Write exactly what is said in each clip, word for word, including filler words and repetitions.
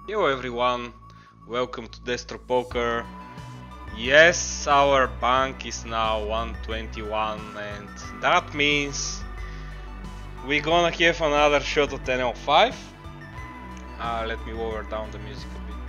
Hello everyone, welcome to Destro Poker. Yes, our bank is now one twenty-one and that means we're gonna have another shot at N L five. Uh, let me lower down the music a bit.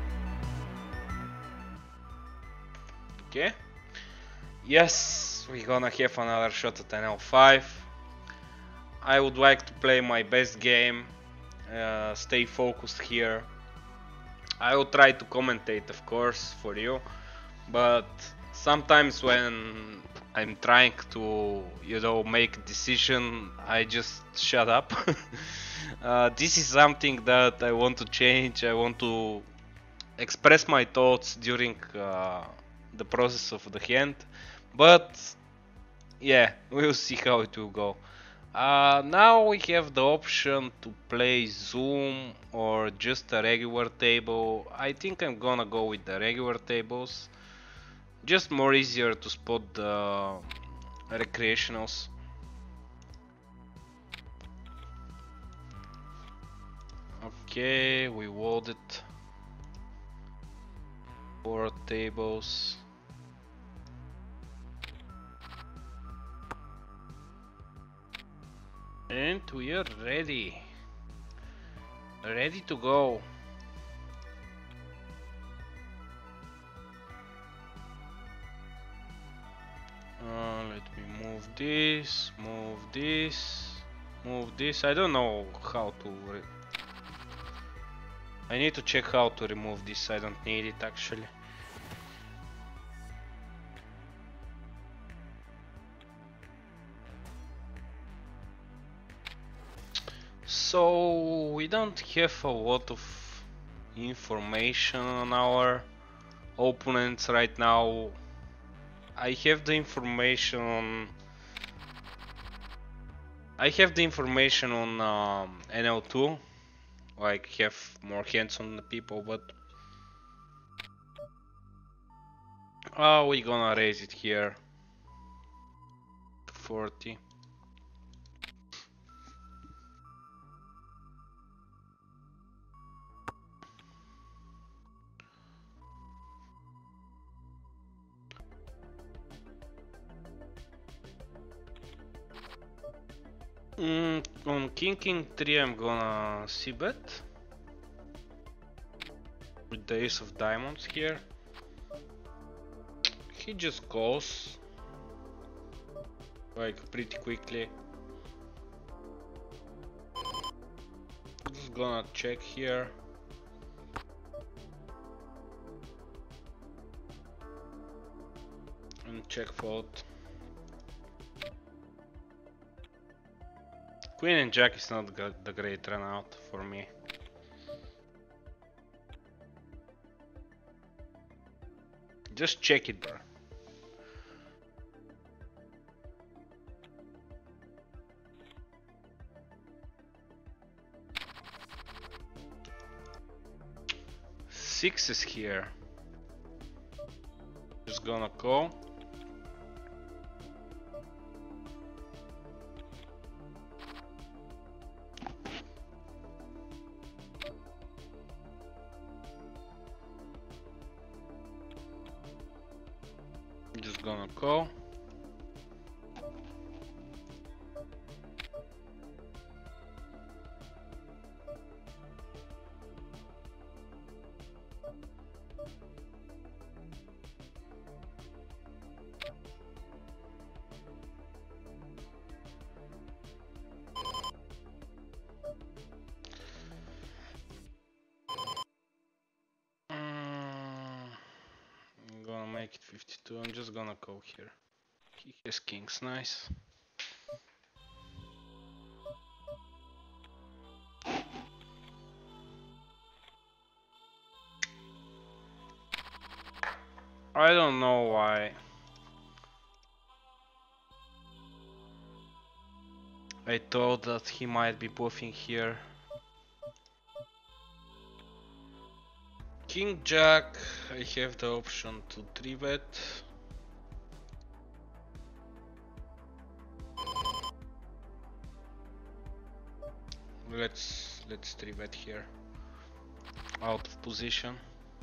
Okay. Yes, we're gonna have another shot at N L five. I would like to play my best game, uh, stay focused here. I will try to commentate, of course, for you, but sometimes when I'm trying to, you know, make a decision, I just shut up. uh, this is something that I want to change. I want to express my thoughts during uh, the process of the hand, but yeah, we'll see how it will go. Uh, now we have the option to play Zoom or just a regular table. I think I'm gonna go with the regular tables. Just more easier to spot the recreationals. Okay, we loaded four tables. And we are ready. Ready to go. Uh, let me move this, move this, move this. I don't know how to. Re I need to check how to remove this. I don't need it actually. So we don't have a lot of information on our opponents right now. I have the information on I have the information on um, N L two, like have more hands on the people, but oh, we're gonna raise it here to forty. Mm, on King King three I'm gonna c-bet with the ace of diamonds here. He just goes like pretty quickly. Just gonna check here. And check fold. Queen and Jack is not the great run out for me. Just check it, bro. Six is here. Just gonna call. Just gonna call. Make it fifty-two. I'm just gonna go here. He has kings, nice. I don't know why. I thought that he might be bluffing here. King Jack, I have the option to three bet. Let's let's three bet here. out of position.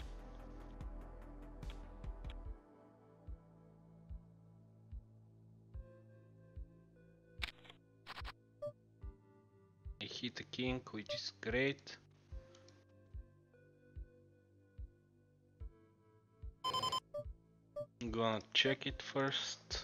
I hit a king, which is great. I'm gonna check it first.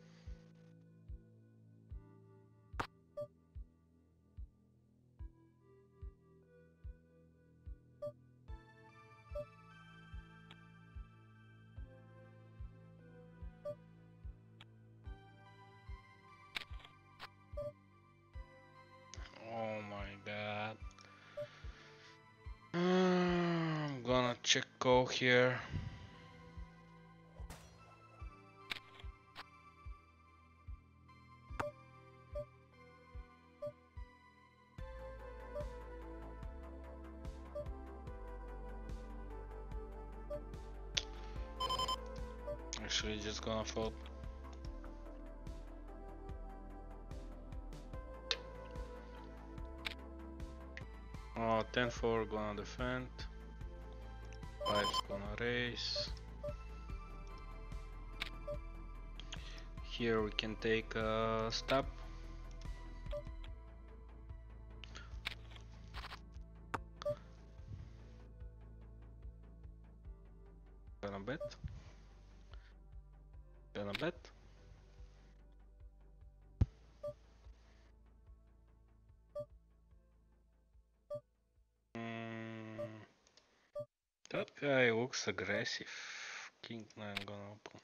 Oh my god. I'm gonna check call here. Actually, just gonna fold. Oh, ten four gonna defend. five's gonna raise. Here we can take a stop. Gonna bet. Gonna bet. Mm, that guy looks aggressive. King nine gonna open.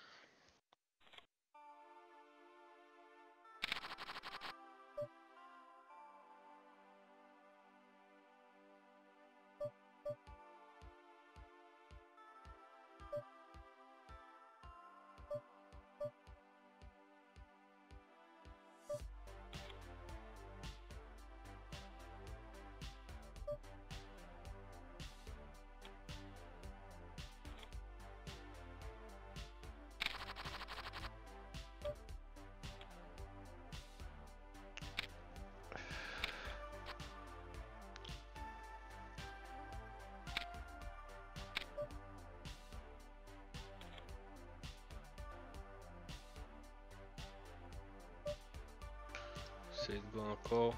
So it's gonna call.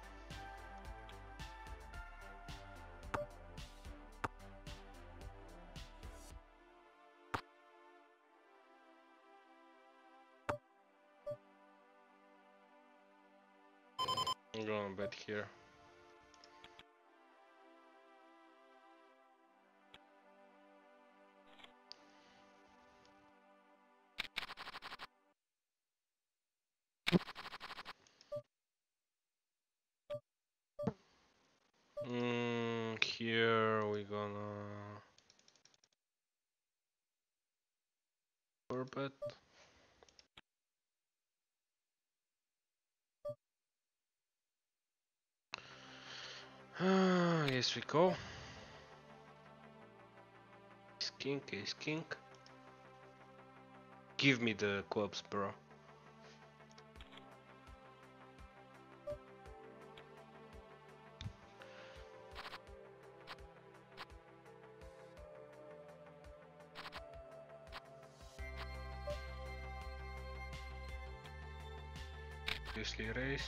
I'm gonna bet here. Mm, here we gonna four bet. Ah, yes we go. Ace king, ace king. Give me the clubs, bro. Obviously raise.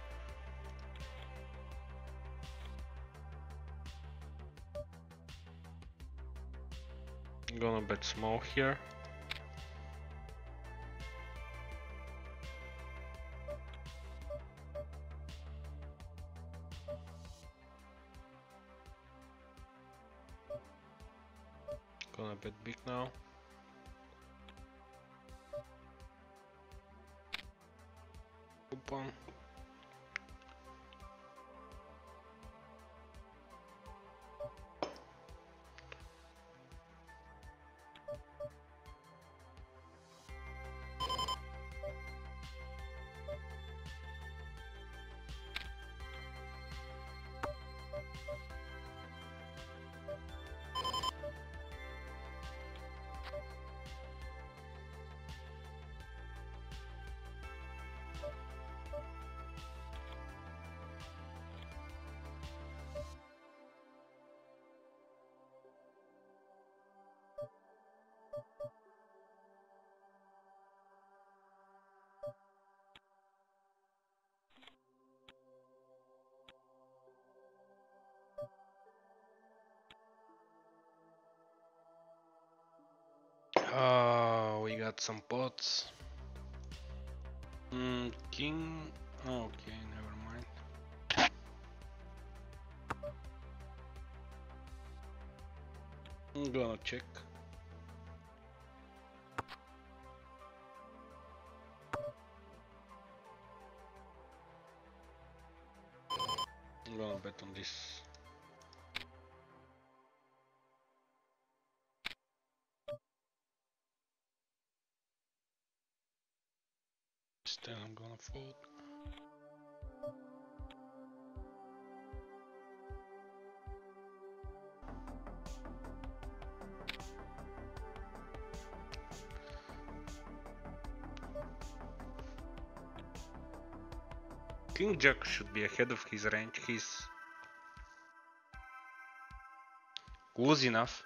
I'm gonna bet small here. Gonna bet big now. Coupon. got some pots. Mm, king. Oh, okay, never mind. I'm gonna check. I'm gonna bet on this. Then I'm gonna fold. King Jack should be ahead of his range. He's close enough.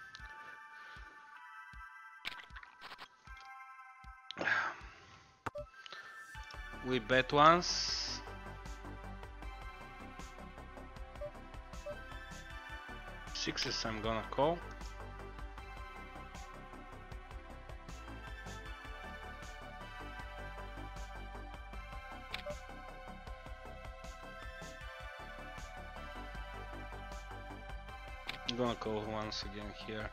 We bet once. Sixes I'm gonna call. I'm gonna call once again here.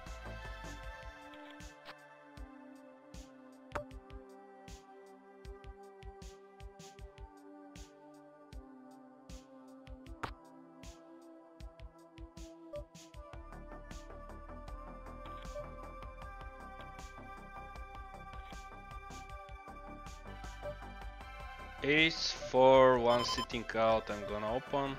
Ace four, one sitting out, I'm gonna open.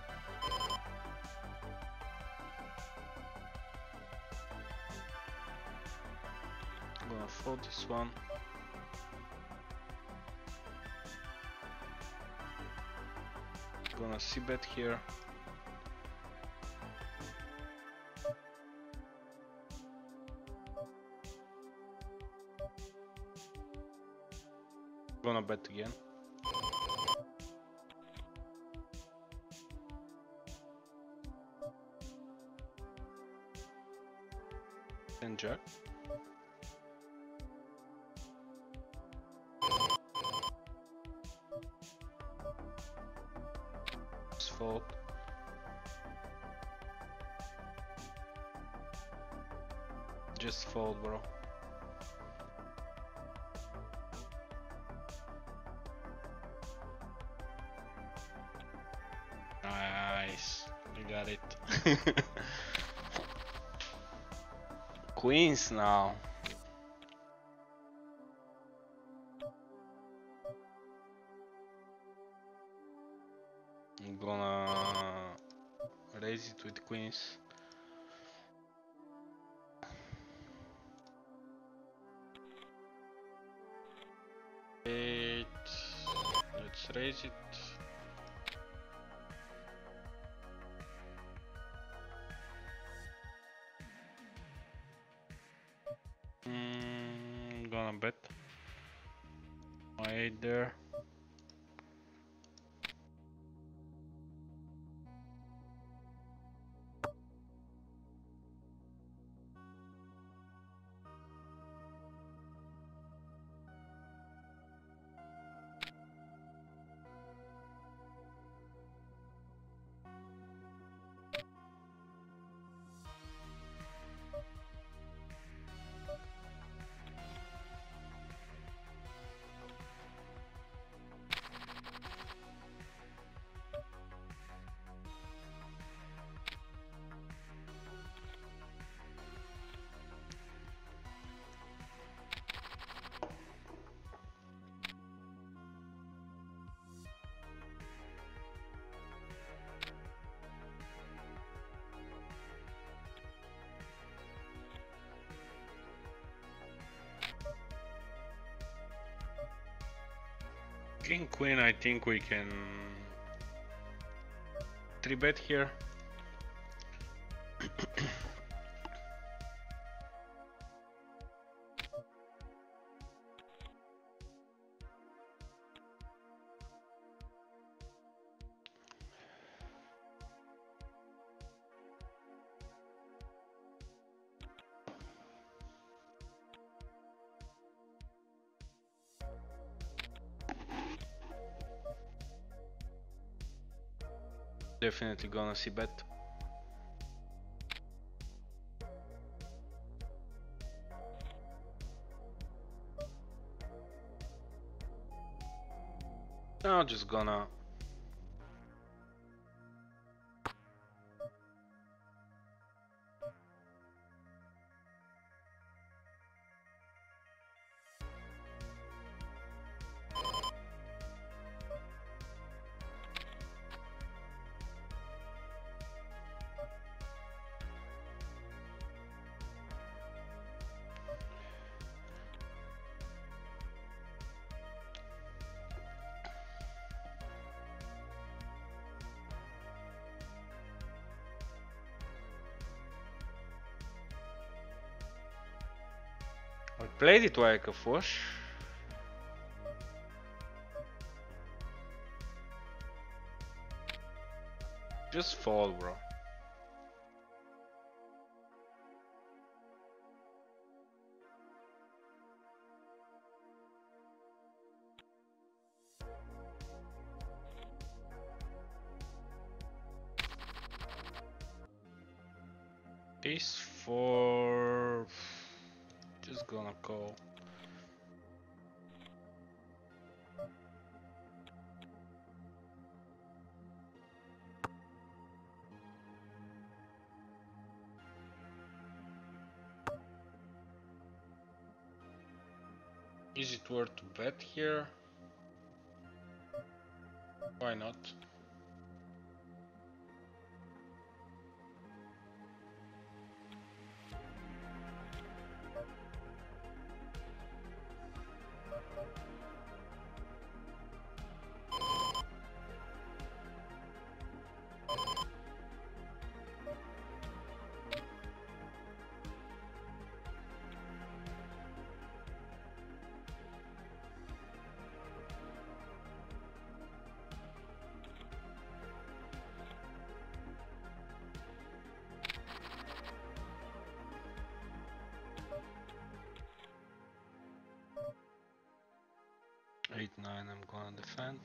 I'm gonna fold this one. Gonna see bet here. Gonna bet again. And jack. Just fold. Just fold, bro. Nice, you got it. Queens now. I'm gonna raise it with queens. Eight. Let's raise it. Mm, gonna bet my eight there. King queen, I think we can three bet here. Definitely gonna see bet. Now just gonna I played it like a flush. Just fall, bro. Ace four. Just gonna call. Is it worth to bet here? Why not? eight nine, I'm gonna defend.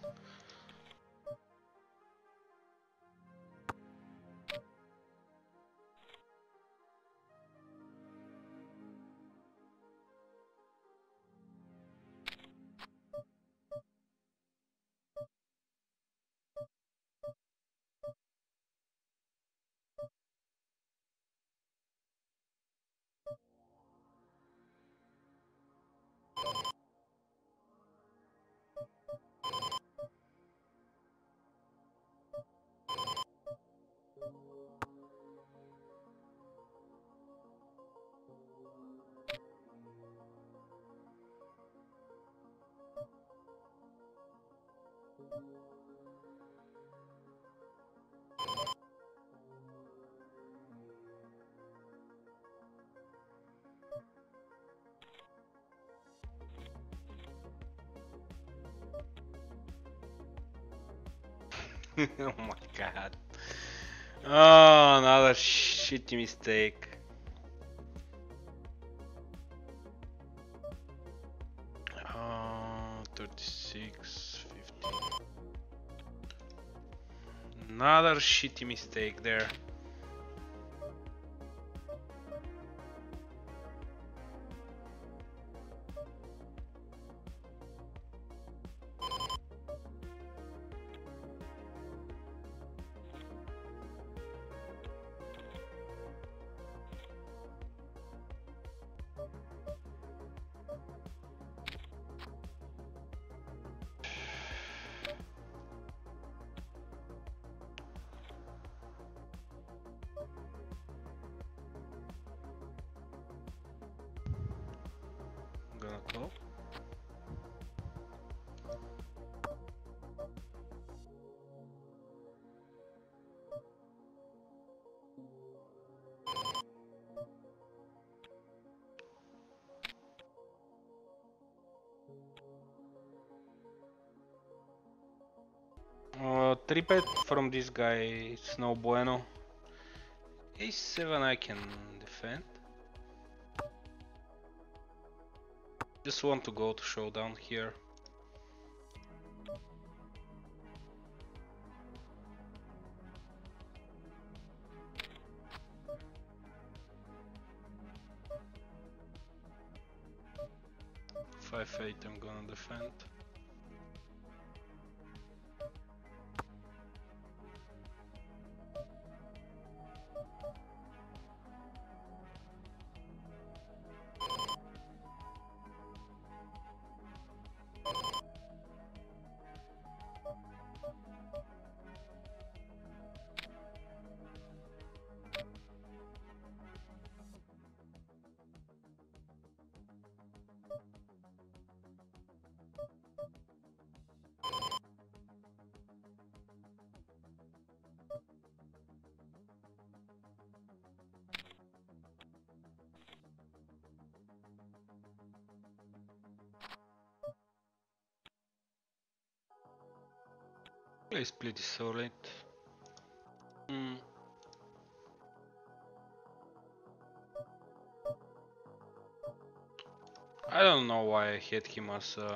Oh my god. Oh, another shitty mistake. Uh, thirty-six, fifty. Another shitty mistake there. Gonna call. Uh, three bet from this guy, it's no bueno. Ace seven I can defend. Just want to go to showdown here. F eight I'm gonna defend. Play split is solid. Mm. I don't know why I hit him as uh,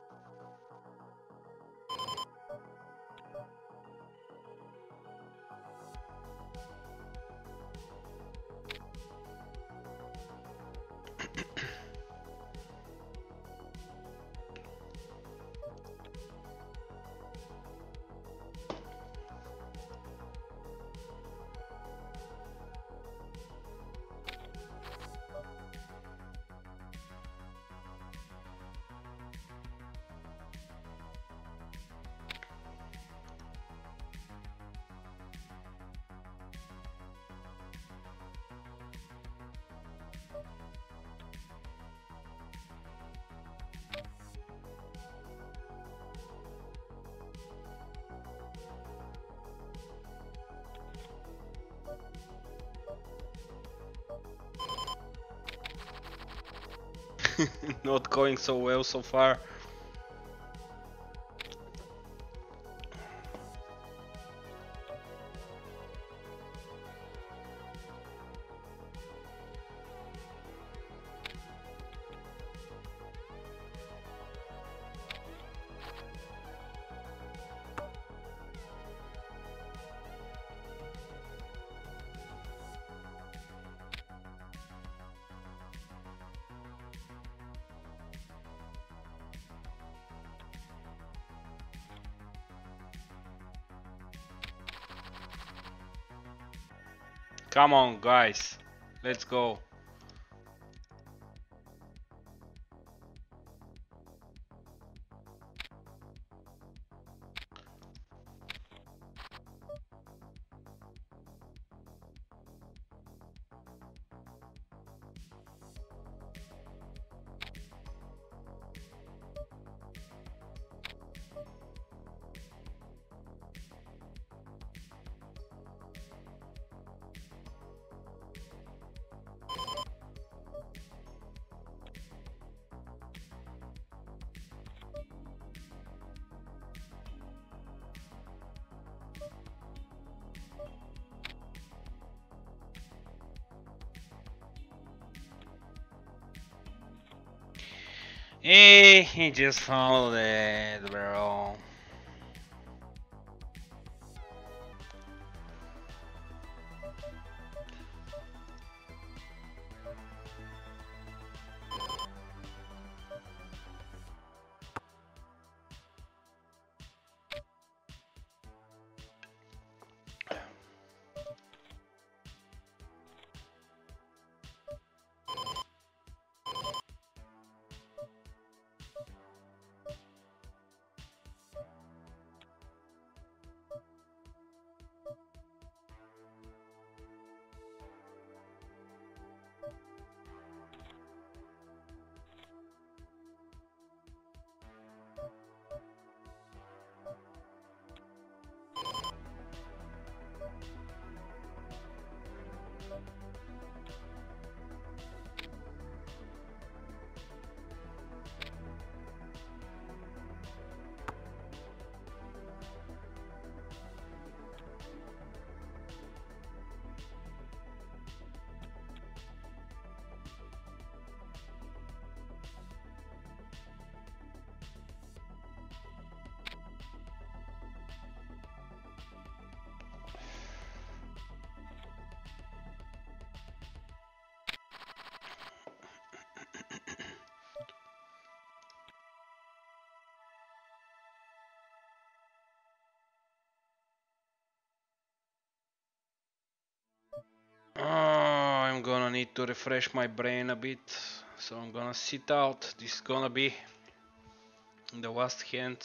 not going so well so far. Come on, guys, let's go. Eh, he just followed it, bro. I'm gonna need to refresh my brain a bit, so I'm gonna sit out. This is gonna be the last hand.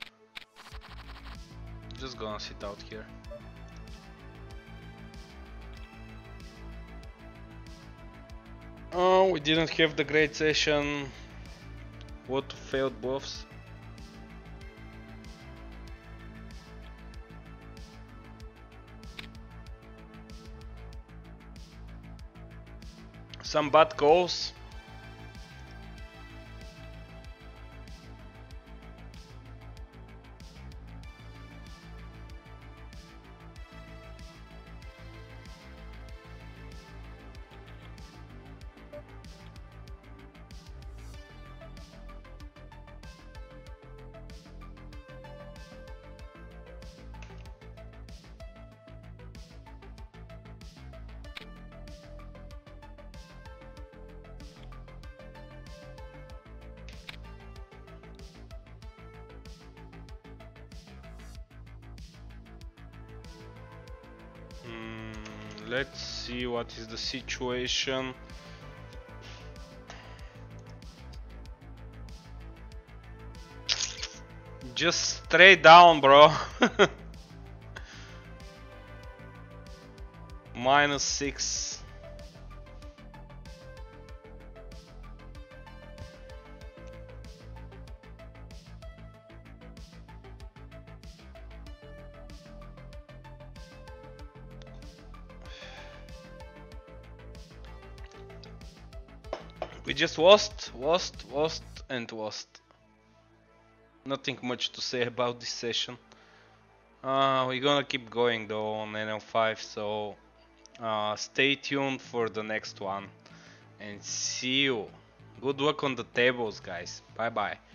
Just gonna sit out here. Oh, we didn't have the great session. What failed buffs? Some bad calls. Let's see what is the situation. Just straight down, bro. Minus six. We just lost, lost, lost, and lost. Nothing much to say about this session. Uh, we're gonna keep going though on N L five, so uh, stay tuned for the next one. And see you. Good luck on the tables, guys. Bye bye.